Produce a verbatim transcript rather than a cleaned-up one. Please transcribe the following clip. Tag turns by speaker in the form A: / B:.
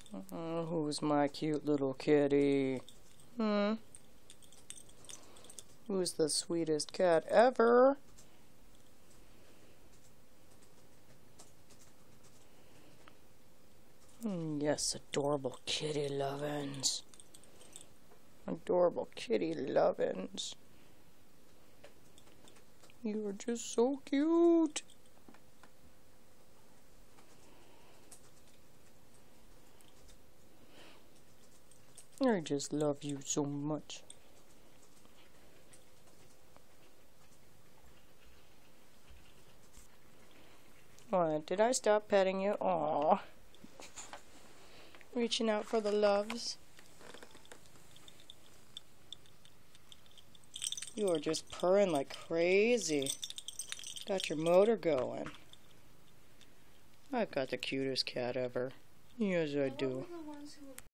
A: Oh, who's my cute little kitty? Hmm? Who's the sweetest cat ever? Mm, yes, adorable kitty lovin's. Adorable kitty lovin's. You are just so cute. I just love you so much. What? Did I stop petting you? Aww. Reaching out for the loves. You are just purring like crazy. Got your motor going. I've got the cutest cat ever. Yes, I do.